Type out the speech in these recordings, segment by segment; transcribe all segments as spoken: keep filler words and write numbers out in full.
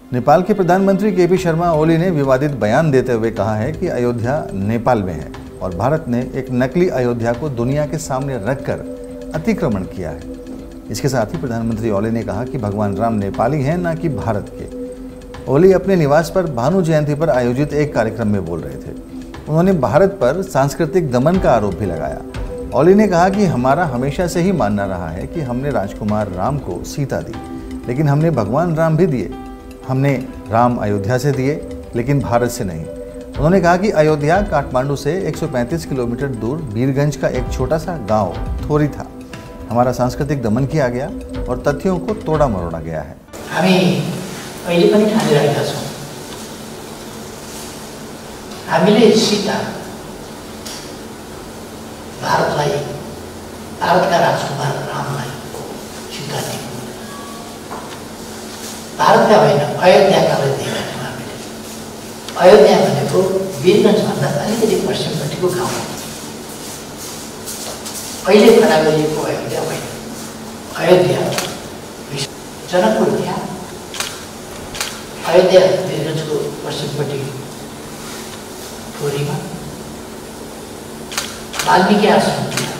नेपाल के प्रधानमंत्री के पी शर्मा ओली ने विवादित बयान देते हुए कहा है कि अयोध्या नेपाल में है और भारत ने एक नकली अयोध्या को दुनिया के सामने रखकर अतिक्रमण किया है। इसके साथ ही प्रधानमंत्री ओली ने कहा कि भगवान राम नेपाली हैं, न कि भारत के। ओली अपने निवास पर भानु जयंती पर आयोजित एक कार्यक्रम में बोल रहे थे। उन्होंने भारत पर सांस्कृतिक दमन का आरोप भी लगाया। ओली ने कहा कि हमारा हमेशा से ही मानना रहा है कि हमने राजकुमार राम को सीता दी, लेकिन हमने भगवान राम भी दिए। हमने राम अयोध्या से दिए, लेकिन भारत से नहीं। उन्होंने कहा कि अयोध्या काठमांडू से एक सौ पैंतीस किलोमीटर दूर बीरगंज का एक छोटा सा गांव थोरी था। हमारा सांस्कृतिक दमन किया गया और तथ्यों को तोड़ा मरोड़ा गया है। हामी अहिले पनि ठानिरहेका छौँ, हामीले सीता भारतलाई, भारतका राजकुमार रामलाई सीता दियौँ। भारतका होइन, अयोध्याका लागि दिएका थियौँ हामीले। अयोध्या भनेको वीरगन्जभन्दा अलिकति पश्चिमपट्टिको गाउँ हो। अहिले खडा गरिएको अयोध्या होइन। अयोध्या जनकपुर त्यहाँ, अयोध्या वीरगन्जको पश्चिमपट्टि थोरीमा, वाल्मीकि आश्रम थियो।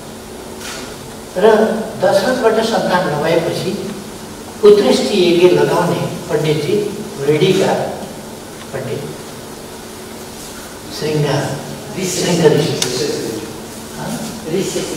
र दशरथबाट सन्तान नभएपछि पुत्रेष्टि यज्ञ लगाउने पण्डितजी रेडीका पण्डित श्रृङ्गार श्रृङ्ग ऋषि ऋषि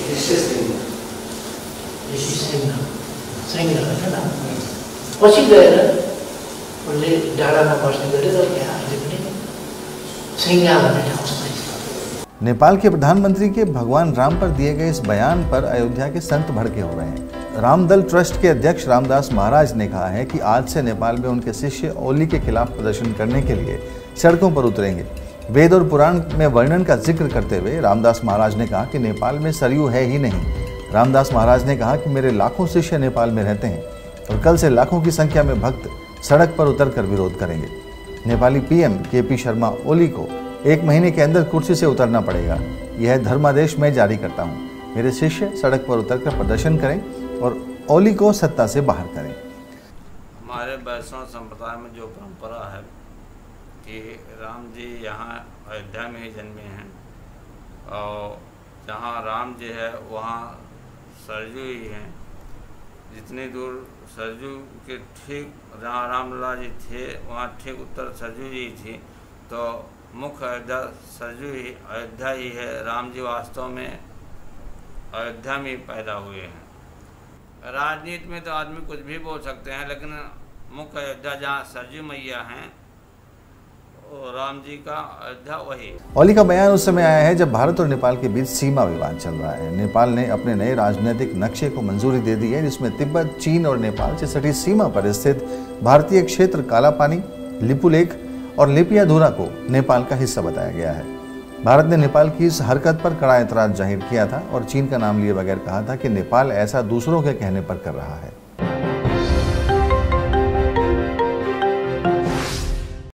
श्रृङ्ग श्रृङ्ग होइन न, पछि गएर उनले डाँडामा बस्ने गरेर त्यहाँ अहिले पनि श्रृङ्गा भन्ने ठाउँ छ। नेपाल के प्रधानमंत्री के भगवान राम पर दिए गए इस बयान पर अयोध्या के संत भड़के हो रहे हैं। रामदल ट्रस्ट के अध्यक्ष रामदास महाराज ने कहा है कि आज से नेपाल में उनके शिष्य ओली के खिलाफ प्रदर्शन करने के लिए सड़कों पर उतरेंगे। वेद और पुराण में वर्णन का जिक्र करते हुए रामदास महाराज ने कहा कि नेपाल में सरयू है ही नहीं। रामदास महाराज ने कहा कि मेरे लाखों शिष्य नेपाल में रहते हैं और कल से लाखों की संख्या में भक्त सड़क पर उतरकर विरोध करेंगे। Nepali PM K P Sharma Oli को एक महीने के अंदर कुर्सी से उतरना पड़ेगा। यह धर्मादेश मैं जारी करता हूँ। मेरे शिष्य सड़क पर उतरकर प्रदर्शन करें और ओली को सत्ता से बाहर करें। हमारे वैष्णव संप्रदाय में जो परंपरा है कि राम जी यहाँ अयोध्या में ही जन्मे हैं और जहाँ राम जी है वहाँ सरजू ही हैं। जितनी दूर सरजू के ठीक जहाँ रामलला जी थे वहाँ ठीक उत्तर सरजू जी थी, तो मुख्य अयोध्या सरजू ही अयोध्या ही है। राम जी वास्तव में अयोध्या में पैदा हुए हैं। राजनीति में तो आदमी कुछ भी बोल सकते हैं, लेकिन मुख्य अयोध्या जहाँ सरजू मैया हैं और राम जी का अयोध्या वही। ओली का बयान उस समय आया है जब भारत और नेपाल के बीच सीमा विवाद चल रहा है। नेपाल ने अपने नए राजनीतिक नक्शे को मंजूरी दे दी है, जिसमें तिब्बत, चीन और नेपाल से सटी सीमा पर स्थित भारतीय क्षेत्र कालापानी, लिपुलेख और लिपियाधुरा को नेपाल का हिस्सा बताया गया है। भारत ने नेपाल की इस हरकत पर कड़ा एतराज जाहिर किया था और चीन का नाम लिए बगैर कहा था कि नेपाल ऐसा दूसरों के कहने पर कर रहा है।